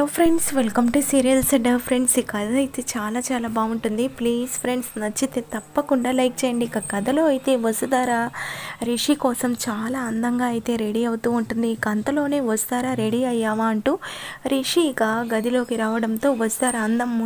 Friends welcome to serials అడ్డా. Friends ఈ కథ అయితే చాలా చాలా బాగుంటుంది. ప్లీజ్ ఫ్రెండ్స్ నచ్చితే తప్పకుండా లైక్ చేయండి. ఇక కథలో అయితే వసుధార రిషి కోసం చాలా అందంగా అయితే రెడీ అవుతూ ఉంటుంది. ఇక అంతలోనే వసుధార రెడీ అయ్యావా అంటూ రిషి ఇక గదిలోకి రావడంతో వసుధార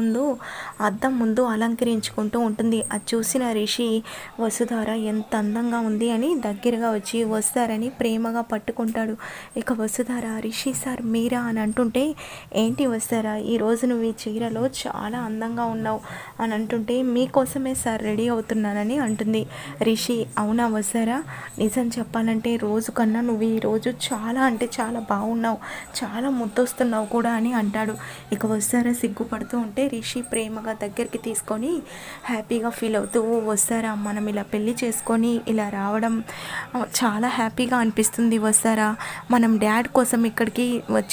అద్దం ముందు అలంకరించుకుంటూ ఉంటుంది. అది చూసిన రిషి వసుధార ఎంత అందంగా ఉంది అని దగ్గరగా వచ్చి వసుధారని ప్రేమగా పట్టుకుంటాడు. ఇక వసుధార రిషి సార్ మీరా అని అంటుంటే, ఏంటి వస్తారా ఈరోజు నువ్వు ఈ చీరలో చాలా అందంగా ఉన్నావు అని అంటుంటే, మీకోసమే సార్ రెడీ అవుతున్నానని అంటుంది. రిషి అవునా వస్తారా, నిజం చెప్పాలంటే రోజు కన్నా నువ్వు ఈరోజు చాలా అంటే చాలా బాగున్నావు, చాలా ముద్దొస్తున్నావు కూడా అని అంటాడు. ఇక వస్తారా సిగ్గుపడుతూ ఉంటే రిషి ప్రేమగా దగ్గరికి తీసుకొని హ్యాపీగా ఫీల్ అవుతూ, వస్తారా మనం ఇలా పెళ్ళి చేసుకొని ఇలా రావడం చాలా హ్యాపీగా అనిపిస్తుంది వస్తారా, మనం డాడ్ కోసం ఇక్కడికి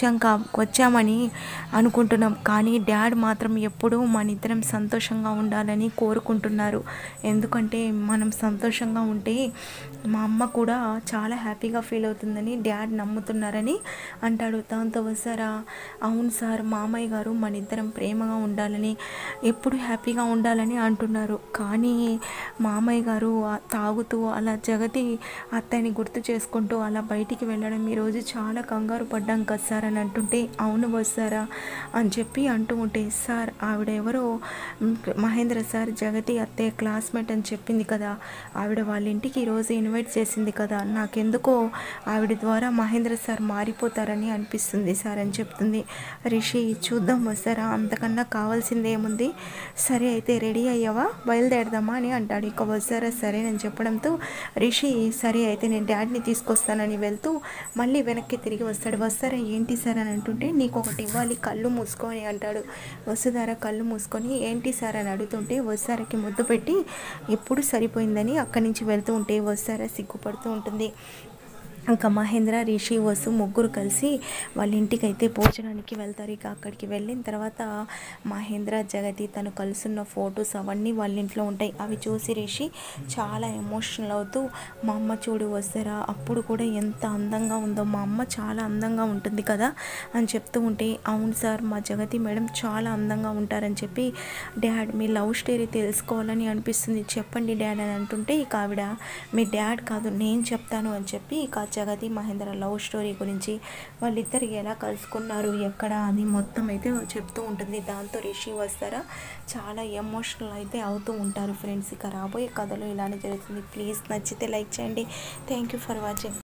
వచ్చామని అనుకుంటున్నాం, కానీ డాడ్ మాత్రం ఎప్పుడూ మన ఇద్దరం సంతోషంగా ఉండాలని కోరుకుంటున్నారు. ఎందుకంటే మనం సంతోషంగా ఉంటే మా అమ్మ కూడా చాలా హ్యాపీగా ఫీల్ అవుతుందని డాడ్ నమ్ముతున్నారని అంటాడు. దాంతో వస్తారా అవును సార్, మామయ్య గారు మన ఇద్దరం ప్రేమగా ఉండాలని ఎప్పుడు హ్యాపీగా ఉండాలని అంటున్నారు, కానీ మామయ్య గారు తాగుతూ అలా జగతి అత్తయ్యని గుర్తు చేసుకుంటూ అలా బయటికి వెళ్ళడం ఈరోజు చాలా కంగారు పడ్డాం కదా సార్ అని అంటుంటే, అవును వస్తారా అని చెప్పి అంటూ ఉంటే, సార్ ఆవిడ ఎవరో మహేంద్ర సార్ జగతి అత్తయ్య క్లాస్మేట్ అని చెప్పింది కదా, ఆవిడ వాళ్ళ ఇంటికి ఈరోజు ఇన్వైట్ చేసింది కదా, నాకెందుకో ఆవిడ ద్వారా మహేంద్ర సార్ మారిపోతారని అనిపిస్తుంది సార్ అని చెప్తుంది. రిషి చూద్దాం వస్తారా, అంతకన్నా కావాల్సింది ఏముంది, సరే అయితే రెడీ అయ్యావా బయలుదేరదామా అని అంటాడు. ఇక వస్తారా సరేనని చెప్పడంతో రిషి సరే అయితే నేను డాడీని తీసుకొస్తానని వెళ్తూ మళ్ళీ వెనక్కి తిరిగి వస్తాడు. వస్తారా ఏంటి సార్ అని అంటుంటే, నీకు ఒకటి ఇవ్వాలి కళ్ళు మూసుకొని అంటాడు. వసుధార కళ్ళు మూసుకొని ఏంటి సార్ అని అడుగుతుంటే, వసుధారకి ముద్దు పెట్టి ఎప్పుడు సరిపోయిందని అక్కడి నుంచి వెళ్తూ ఉంటే వసుధార సిగ్గుపడుతూ ఉంటుంది. ఇంకా మహేంద్ర రిషి వసు ముగ్గురు కలిసి వాళ్ళ ఇంటికి అయితే భోజనానికి వెళ్తారు. ఇక అక్కడికి వెళ్ళిన తర్వాత మహేంద్ర జగతి తను కలుసున్న ఫొటోస్ అవన్నీ వాళ్ళ ఇంట్లో ఉంటాయి. అవి చూసి రిషి చాలా ఎమోషనల్ అవుతూ, మా అమ్మ చూడు వస్తారా అప్పుడు కూడా ఎంత అందంగా ఉందో, మా అమ్మ చాలా అందంగా ఉంటుంది కదా అని చెప్తూ ఉంటే, అవును సార్ మా జగతి మేడం చాలా అందంగా ఉంటారని చెప్పి, డాడ్ మీ లవ్ స్టోరీ తెలుసుకోవాలని అనిపిస్తుంది చెప్పండి డాడ్ అని అంటుంటే, ఇక ఆవిడ మీ డాడ్ కాదు నేను చెప్తాను అని చెప్పి ఇక జగతి మహేంద్ర లవ్ స్టోరీ గురించి వాళ్ళిద్దరు ఎలా కలుసుకున్నారు ఎక్కడ అని మొత్తం అయితే చెప్తూ ఉంటుంది. దాంతో రిషి వస్తారా చాలా ఎమోషనల్ అయితే అవుతూ ఉంటారు ఫ్రెండ్స్. ఇక రాబోయే కథలో ఇలానే జరుగుతుంది. ప్లీజ్ నచ్చితే లైక్ చేయండి. Thank you for watching.